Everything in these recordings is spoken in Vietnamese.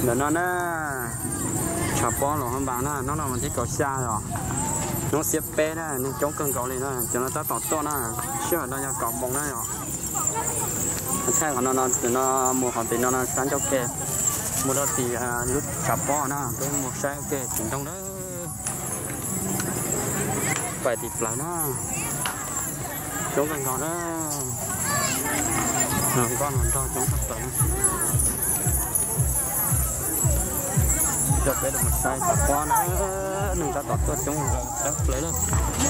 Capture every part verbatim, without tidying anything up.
để nó nó chả bó rồi hơn bạn nó nó là một cái cầu xa rồi nó xếp bé đó nên chống cơn cầu lên đó cho nó ta tọt to nó chưa nó nhà cọp bông đó rồi thay còn nó nó nó mua họ thì nó nó sáng cho kê mua đó thì lút chả bó nó cái một xe kê chỉnh trong đó phải thì lại nó chống cơn cầu đó con còn cho chống thật tận cho cái được một sai tập qua nữa đừng ta tọt xuống rồi đắp lấy lên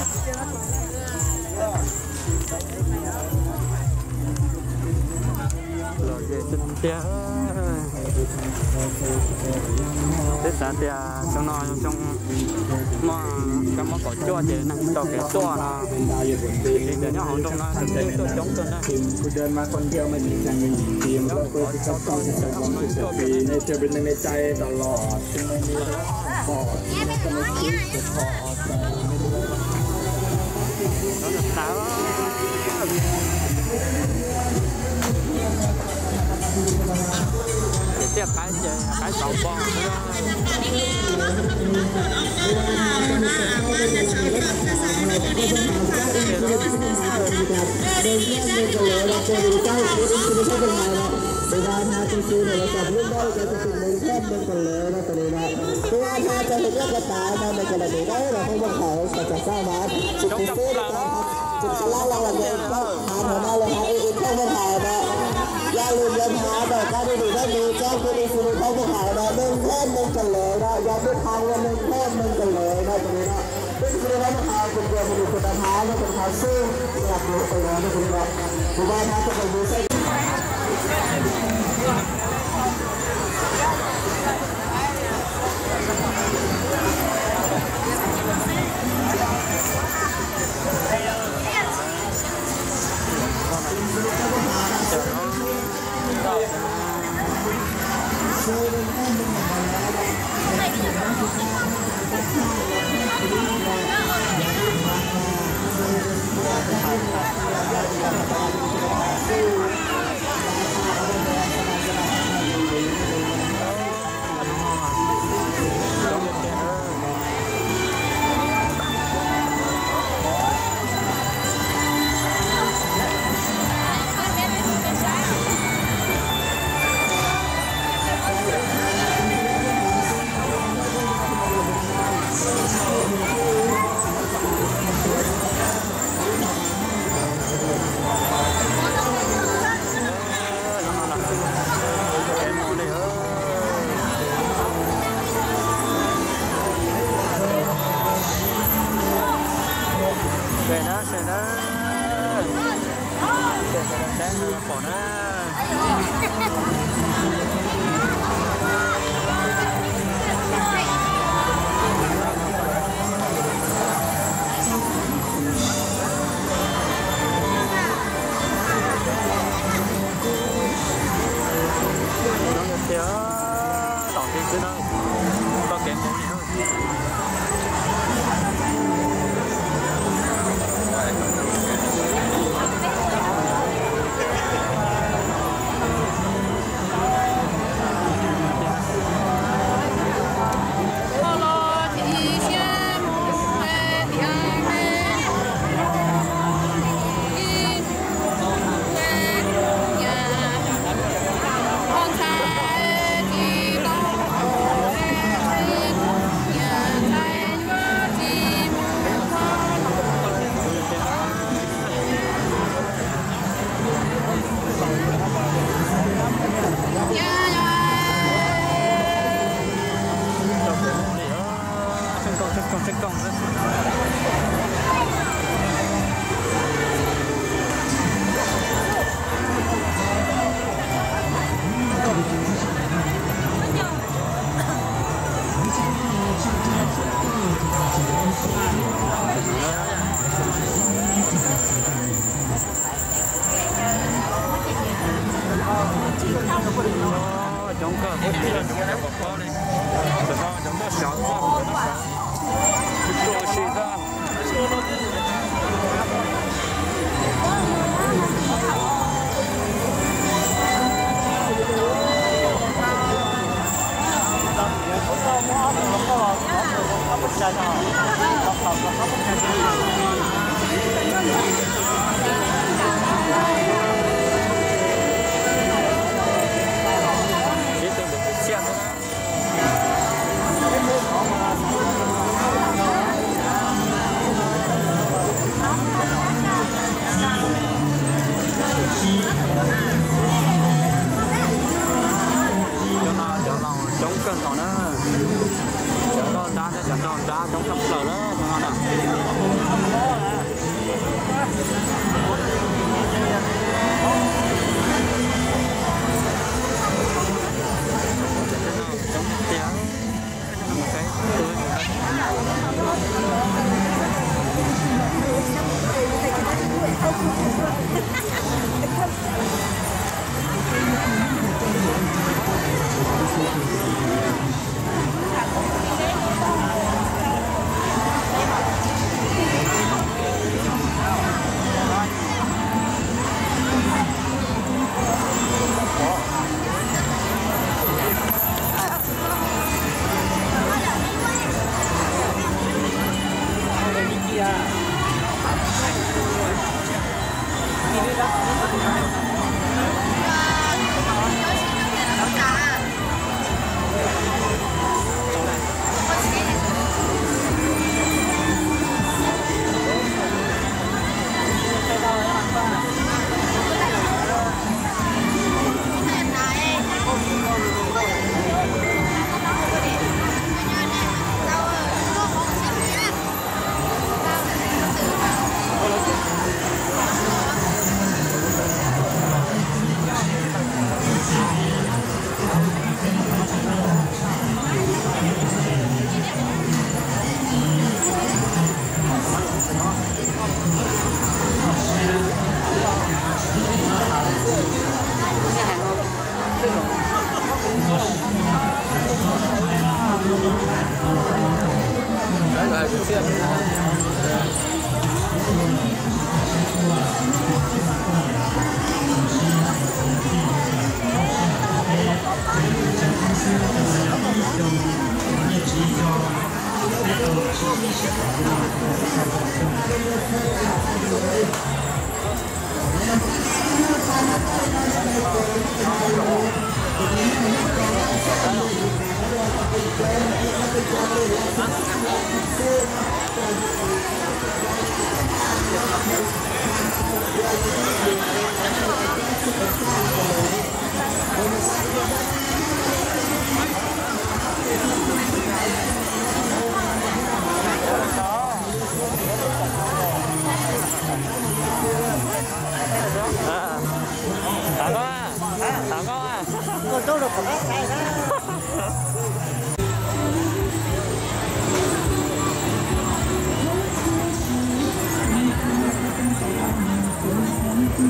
rồi về chân tia thế sao tia trong nó trong mà cái món cỏ chua thì nó cho cái chua nó thì để nó hỏng trong nó thì để chống cơn đó เดินมาคนเดียวมันยังมีทีมแล้วก็จะต้องจะปีในจะเป็นในใจตลอดจึงไม่มีพอจะไม่คิดจะพอแต่ไม่รู้ nó là táo để tiếp cái cái tàu bò Bây giờ ta trên kia này là cầm lúc đó cái sự mình khép bên còn lệ nó còn lệ này. Thứ hai ta cho được rất là tài mà mình còn là để đấy là không bằng khẩu phải trả sao mà. Chụp cái phút là chụp cái lá là người không hàng mà nó là hàng ít không bằng khẩu mà. Gia liền dân hóa rồi ta đi được rất nhiều cho cái đi sự không bằng khẩu đó mình khép bên còn lệ đó gia biết hàng là mình khép bên còn lệ đó còn lệ đó. Bây giờ nó bằng khẩu cũng vừa mình được làm hàng nó còn khẩu xương là của cái đó nó cũng vậy. Thứ ba ta cho mình sẽ chống cờ chống cờ chống cờ chống cờ chống cờ chống cờ chống cân còn đó chở con đá sẽ chở con đá chống sắp lở đó cho nó nè chống tiếng một cái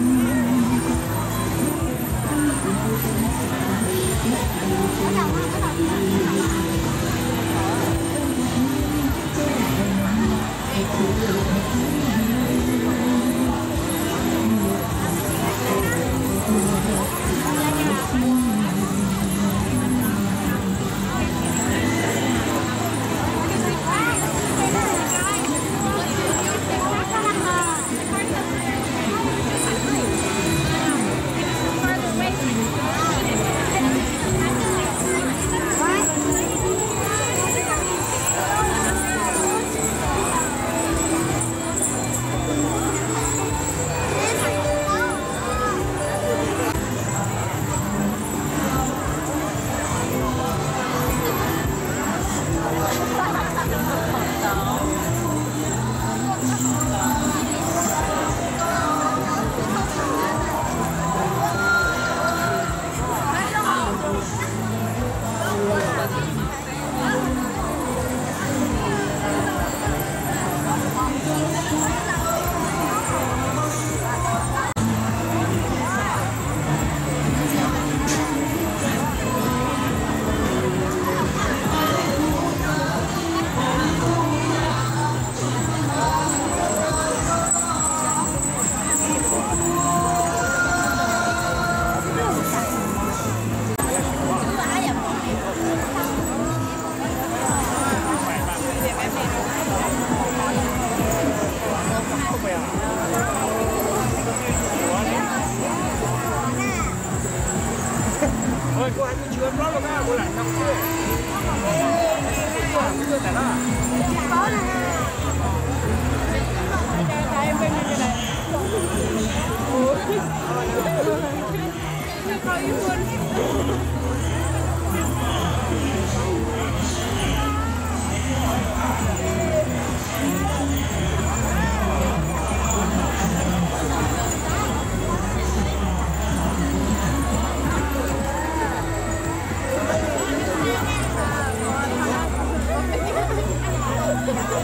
Hãy subscribe cho kênh Ghiền Mì Gõ để không bỏ lỡ những video hấp dẫn.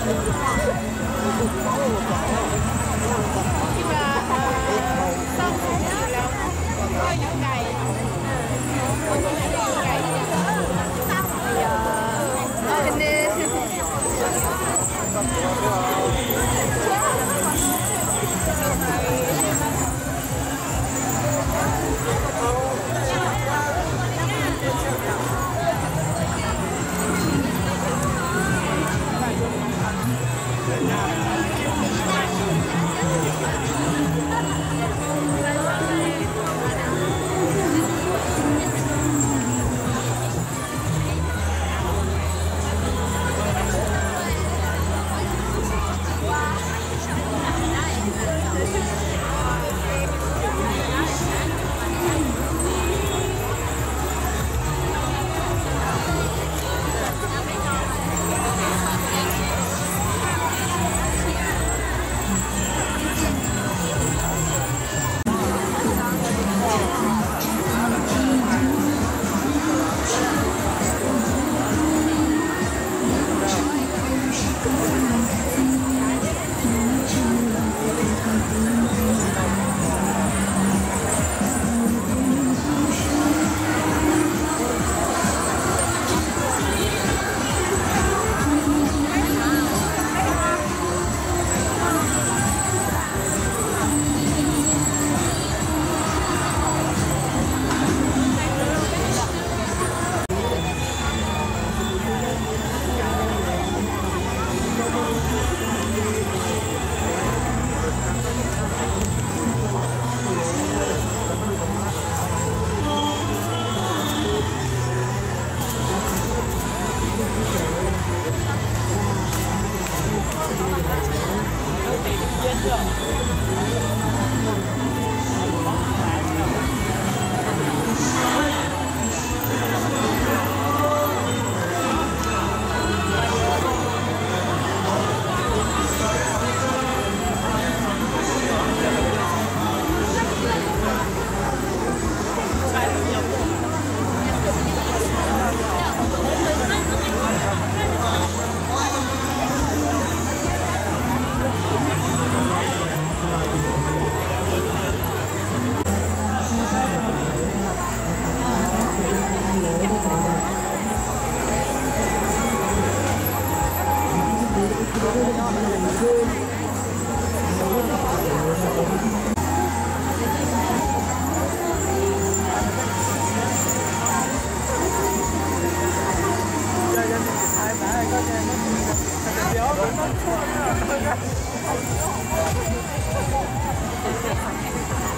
Hãy subscribe cho kênh Ghiền Mì Gõ để không bỏ lỡ những video hấp dẫn.